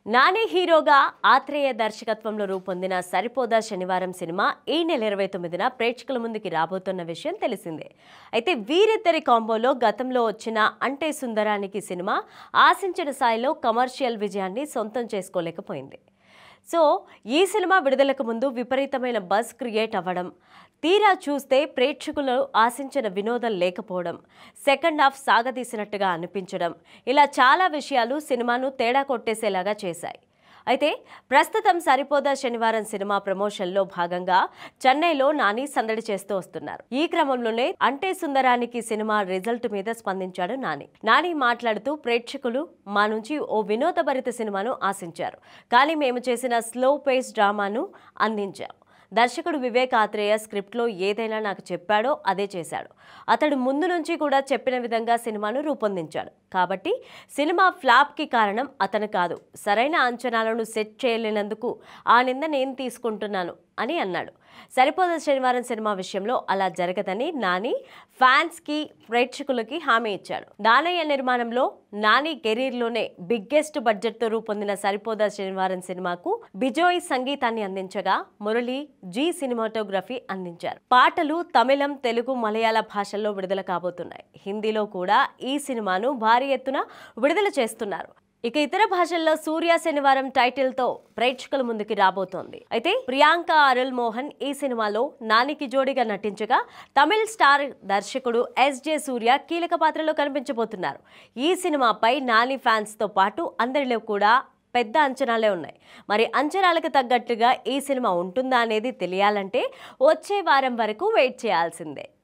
నాని హీరోగా ఆత్రేయ దర్శకత్వంలో రూపొందిన సరిపోదా శనివారం సినిమా ఈ నెల 29న ప్రేక్షకుల ముందుకి రాబోతున్న విషయం తెలిసిందే. అయితే వీరిద్దరి కాంబోలో గతంలో వచ్చిన అంటే సుందరానికి సినిమా ఆశించిన స్థాయిలో కమర్షియల్ విజయాన్ని సొంతం చేసుకోలేకపోయింది. సో ఈ సినిమా విడుదలకు ముందు విపరీతమైన బజ్ క్రియేట్ అవ్వడం, తీరా చూస్తే ప్రేక్షకులు ఆశించిన వినోదం లేకపోవడం, సెకండ్ హాఫ్ సాగదీసినట్టుగా అనిపించడం, ఇలా చాలా విషయాలు సినిమాను తేడా కొట్టేసేలాగా చేశాయి. అయితే ప్రస్తుతం సరిపోదా శనివారం సినిమా ప్రమోషన్లో భాగంగా చెన్నైలో నాని సందడి చేస్తూ వస్తున్నారు. ఈ క్రమంలోనే అంటే సుందరానికి సినిమా రిజల్ట్ మీద స్పందించాడు నాని మాట్లాడుతూ, ప్రేక్షకులు మా నుంచి ఓ వినోదభరిత సినిమాను ఆశించారు, కానీ మేము చేసిన స్లో పేస్ డ్రామాను అందించాం. దర్శకుడు వివేక్ ఆత్రేయ స్క్రిప్ట్లో ఏదైనా నాకు చెప్పాడో అదే చేశాడు. అతడు ముందు నుంచి కూడా చెప్పిన విధంగా సినిమాను రూపొందించాడు. కాబట్టి సినిమా ఫ్లాప్కి కారణం అతను కాదు, సరైన అంచనాలను సెట్ చేయలేనందుకు ఆ నింద నేను తీసుకుంటున్నాను అని అన్నాడు. సరిపోదా శనివారం సినిమా విషయంలో అలా జరగదని నాని ఫ్యాన్స్కి, ప్రేక్షకులకి హామీ ఇచ్చాడు. దానయ్య నిర్మాణంలో నాని కెరీర్లోనే బిగ్గెస్ట్ బడ్జెట్తో రూపొందిన సరిపోదా శనివారం సినిమాకు బిజోయ్ సంగీతాన్ని అందించగా మురళి జీ సినిమాటోగ్రఫీ అందించారు. పాటలు తమిళం, తెలుగు, మలయాళ భాషల్లో విడుదల కాబోతున్నాయి. హిందీలో కూడా ఈ సినిమాను భారీ ఎత్తున విడుదల చేస్తున్నారు. ఇక ఇతర భాషల్లో సూర్య శనివారం టైటిల్తో ప్రేక్షకుల ముందుకి రాబోతోంది. అయితే ప్రియాంక అరుల్ మోహన్ ఈ సినిమాలో నానికి జోడిగా నటించగా, తమిళ్ స్టార్ దర్శకుడు ఎస్జే సూర్య కీలక పాత్రలో కనిపించబోతున్నారు. ఈ సినిమాపై నాని ఫ్యాన్స్తో పాటు అందరిలో కూడా పెద్ద అంచనాలే ఉన్నాయి. మరి అంచనాలకు తగ్గట్టుగా ఈ సినిమా ఉంటుందా అనేది తెలియాలంటే వచ్చే వారం వరకు వెయిట్ చేయాల్సిందే.